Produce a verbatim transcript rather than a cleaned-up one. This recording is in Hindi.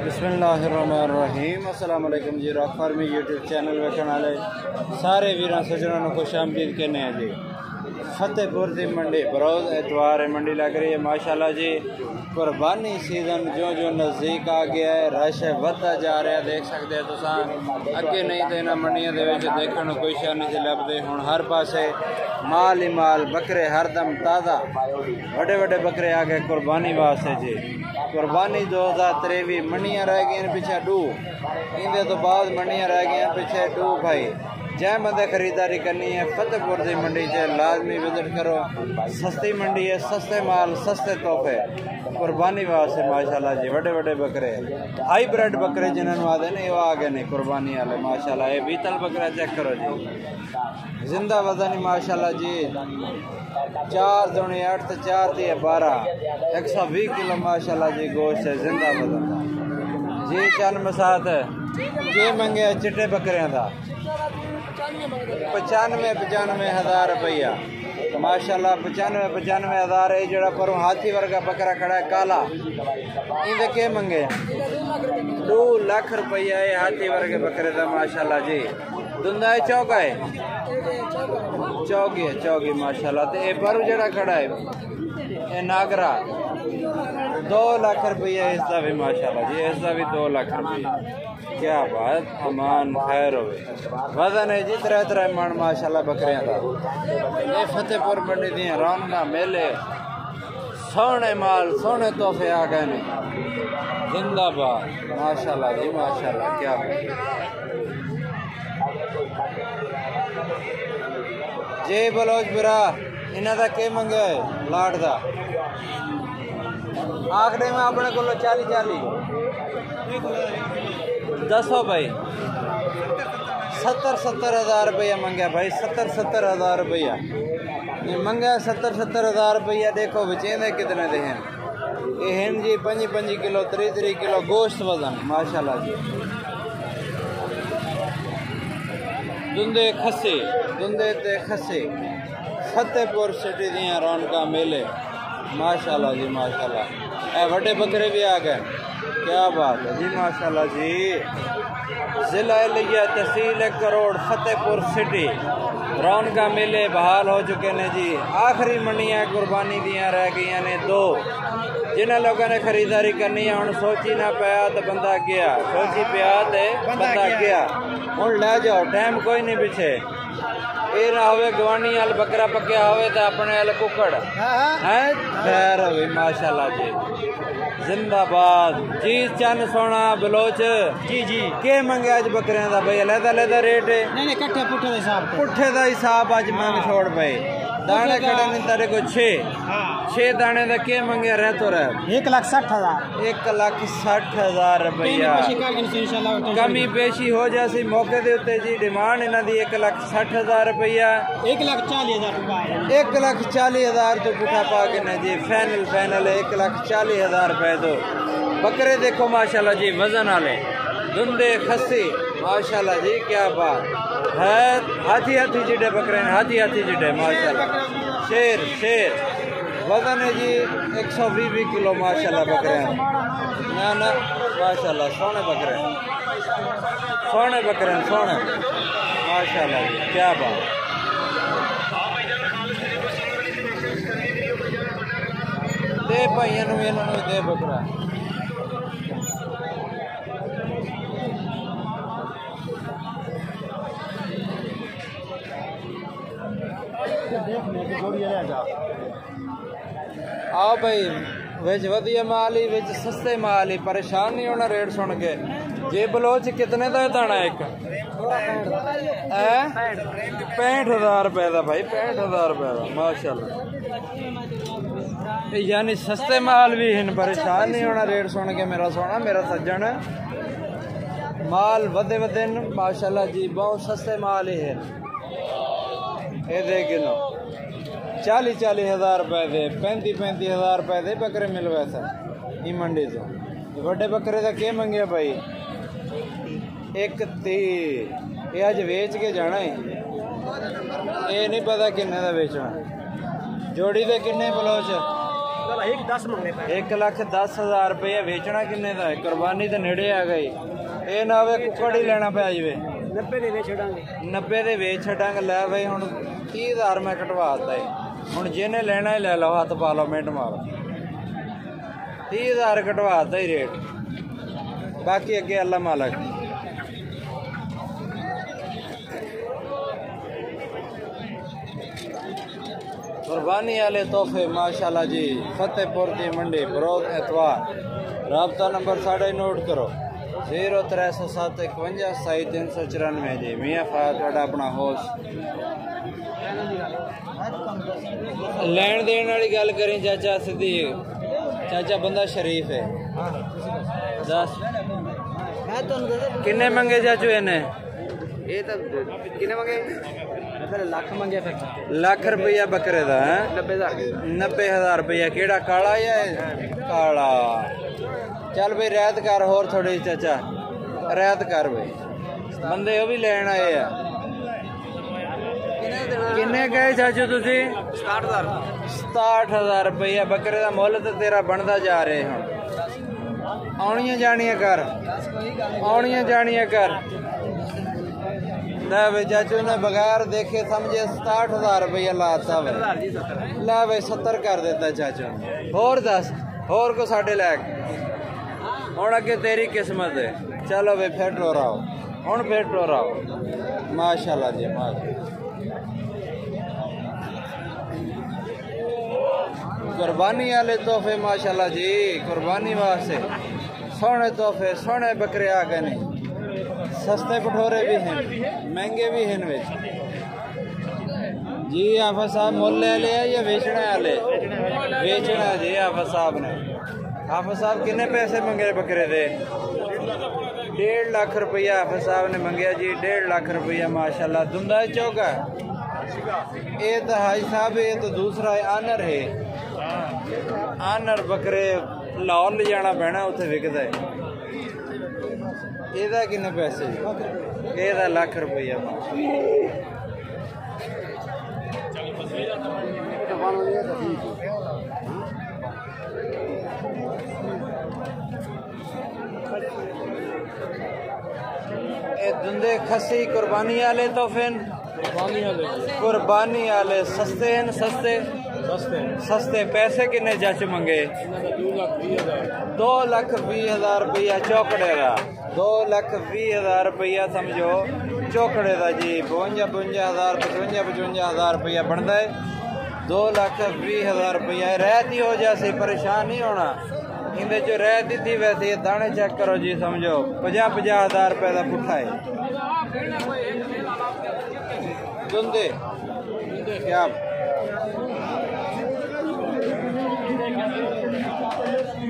बिस्मिल्लाहिर्रहमानिर्रहीम। अस्सलाम वालेकुम जी। रॉक फार्मी यूट्यूब चैनल वेखण वाले सारे वीर सज्जनों को खुश आमदीद कहने हैं जी। फतेहपुर की मंडी बरोज एतवार है, मंडी लग रही है माशाल्लाह जी। कुर्बानी सीजन जो जो नज़दीक आ गया है, रश बढ़ता जा रहा है। देख सकते हैं तुसां अगे नहीं तो इन्होंने मंडियों के देखने को कोई शा नहीं लभदे। हुण हर पासे माल ही माल, बकरे हरदम ताज़ा, बड़े बड़े बकरे आ गए कुर्बानी वास्ते जी। कुर्बानी दो हज़ार त्रेवी मंडियां रह गई पिछे डू, इंदे तो बाद मंडियां रह गई पिछे डू भाई। जै बंदे खरीदारी करनी है फतेहपुर की मंडी से लाजमी विजिट करो। सस्ती मंडी है, सस्ते माल सस्ते तोहफे कुर्बानी वास्ते माशाल्लाह जी। बड़े बड़े बकरे हाईब्रिड बकरे जिन्होंने आते हैं वो आ गए नहीं कुर्बानी वाले माशाल्लाह। ये बीतल बकरा चेक करो जी, जिंदा वजन माशाल्लाह जी। चार दूनी अठ चार दी बारह एक सौ भी किलो माशाल्लाह जी गोश्त है, जिंदा वजन जी। चन मसात के मंगे चिट्टे बकरियां का पचानवे पचानवे हज़ार रुपया माशाल्लाह। पचानवे पचानवे हज़ार है जरा परों हाथी वर्गा बकरा खड़ा है काला, इनके के मंगे दो लाख रुपया है हाथी वर्गे बकरे का माशाल्लाह जी। दुंदा है चौका है चौकी है चौकी माशाल्लाह। तो ये परू जरा खड़ा है ये नागरा दो लाख रुपया इसका भी माशाल्लाह जी। इसका भी दो लाख रुपया, क्या बात, अमान खैर हो। वजन है जी तरह तरह मन माशाल्लाह बकरियां का। ये फतेहपुर मंडी दी रौनक मेले, सोने माल सोने तोहफे आ गए ने, जिंदाबाद माशाल्लाह जी माशाल्लाह। क्या बात जी। बलोच बिरा इन्हों का के मंगे लाट का आखड़े में अपने को चाली चाली दसो भाई सत्तर सत्तर हज़ार रुपया मंगया भाई। सत्तर सत्तर हज़ार रुपया मंगया, सत्तर सत्तर हज़ार रुपया। देखो बचेंदे कितने दे हैं ये हैं जी। पंजी पंजी किलो त्री त्री किलो गोश्त वजन माशाल्लाह जी। दुंदे खस्से दुंदे ते खस्से फतेहपुर सिटी दियां रौनक मेले माशाल्लाह जी माशाल्लाह। ए बड़े बकरे भी आ गए, क्या बात है जी माशाल्लाह जी। जिला लिया तहसील करोड़ फतेहपुर सिटी रौनक मेले बहाल हो चुके हैं जी। आखिरी मंडियां कुर्बानी दियां रह गई ने दो, जिन्हें लोगों ने खरीदारी करनी है। हम सोची ना पाया तो बंदा गया, सोची पाया तो बंदा गया। हूँ लै जाओ, टाइम कोई नहीं पिछे। ये ना हो गवानी वाल बकरा पक्या हो तो अपने वाल कुकड़ है खैर हो माशाल्लाह जी। जिंदाबाद जी। चन सोना बलोच जी जी के मंगे अज बकरियां का भाई? अलहदा अलहदा रेट है? नहीं नहीं कट्ठे पुट्ठे का हिसाब, पुट्ठे का हिसाब अज मंग छोड़ भाई। दाने खड़े ने तेरे को छे छे दाने का के मंगे रह तो रह एक लाख साठ हजार एक लाख साठ हजार रुपया। कमी पेशी हो जासी मौके दे उत्ते जी। डिमांड इन्हां दी एक लाख साठ हजार रुपया, एक लाख चाली हजार एक लाख चाली हजार तो पुठा पा के ना जी। फाइनल फाइनल एक लाख चाली हजार रुपए तो बकरे देखो माशाल्लाह जी। वजन वाले धुंधे खस्सी माशाल्लाह जी, क्या बात है। हाथी हाथी जिडे बकरे हाथी हाथी जिडे माशाल्लाह। शेर शेर वजन है जी एक सौ भी भी किलो माशाल्लाह बकरे ना ना माशाल्लाह। सोने बकरे सोने बकरे सोने माशाल्लाह जी, क्या बात। दे भाइयों भी इन्होंने दे बकरा आओ भाई। विच वधिया माल ही विच सस्ते माल ही, परेशान नहीं होना रेट सुन के। जे बलोच कितने का दाना एक पैंठ हजार रुपए का भाई, पैंठ हजार रुपए का माशाल्लाह। यानी सस्ते माल भी हैं, परेशान नहीं होना रेट सुन के। मेरा सोना मेरा सज्जन माल वधे वधे माशाल्लाह जी। बहुत सस्ते माल ही है। ये दे किलो चाली चाली हजार रुपए दे, पैंती पैंती हजार रुपए दे बकरे मिल गए थे ई मंडी से। बड़े बकरे का के मंगे भाई? एक ती ये अज वेच के जाना है, ये नहीं पता किन्ने का बेचना। जोड़ी दे किन्ने बलोच एक दस मंगने पे एक लाख दस हज़ार रुपये बेचना किन्ने दा है? कुर्बानी तो नेड़े आ गई। ये ना होवे कुक्कड़ ही लेना पे जावे। नब्बे दे वेच छड़ांगे नब्बे दे वेच छड़ांगे। लै भाई हुण तीह हज़ार मैं कटवाता है। हुण जिन्हें लेना ही ले लो, हाथ पा लो, मिंट मारो। तीह हज़ार कटवाता ही रेट, बाकी अगे अल्लाह मालक। कुर्बानी वाले तोहफे माशाल्लाह जी। फतेहपुर की मंडी बरोज एतवार। राबता नंबर साढ़े नोट करो जीरो त्रै सौ सत्त इकवंजा सताई तीन सौ चौरानवे जी। मियाँ फायद थोड़ा अपना होस्ट। लैन देन वाली गल करें चाचा सीधी, चाचा बंदा शरीफ है। दस किन्ने मंगे चाचू इन्हें? ये तो कितने मंगे? लाख मंगे फिर लाख रुपया बकरे का है। नब्बे हजार नब्बे हजार रुपया। केड़ा काला या काला? चल भाई रैत कर होर थोड़ी चाचा, रैत कर भाई। बंदे वो भी लैन आए हैं। किन्ने गए चाचू तुसी? सताहठ हजार सताहठ हजार रुपया बकरे का मुल तो तेरा बनता जा रहे हैं। आनिया जानिया कर, आनिया जानिया कर। लै भाई चाचू ने बगैर देखे समझे सताहठ हजार रुपया लाता। लै भाई सत्तर कर देता चाचू। होर दस, होर को साढ़े लैक। हुण अगे तेरी किस्मत है। चलो भाई फिर टोराओ, हुण फिर टोराओ। माशाल्लाह जी माशाल्लाह। कुर्बानी वाले तोहफे माशाल्लाह जी। कुर्बानी वास्ते सोने तोहफे, सोने बकरे आ गए नहीं। सस्ते कठोरे भी हैं, महंगे भी हैं विच जी। आफा साहब मुल ले लिया या बेचने वाले? बेचना जी आफा साहब ने। आफा साहब किन्ने पैसे मंगे बकरे दे? डेढ़ लाख रुपया आफा साहब ने मंगया जी। डेढ़ लाख रुपया माशाल्लाह। दुंदा चौका ये तो हाई साहब, ये तो दूसरा आनर है। आनर बकरे लाहौर ले जाना पैना, उत्थे विकदा है। ਇਹਦਾ किन्ने पैसे? ਇਹਦਾ ਲੱਖ रुपया। दुंदे खसी कुर्बानी वाले तोहफे, कुर्बानी वाले सस्ते हैं। सस्ते सस्ते सस्ते पैसे किन्ने जच मंगे? दो लख भी हजार रुपया चौकड़े का। दो लख भी हजार रुपया समझो चौकड़े का जी। बवंजा बवंजा हजार पचवंजा पचवंजा हजार रुपया बनता है। दो लख भी हजार रुपया रहत ही हो जाए, परेशान नहीं होना। इंदे चो रहत ही थी। वैसे ये दाने चेक करो जी, समझो पचास पचास हजार रुपये का पुट्ठा है। दुंदे क्या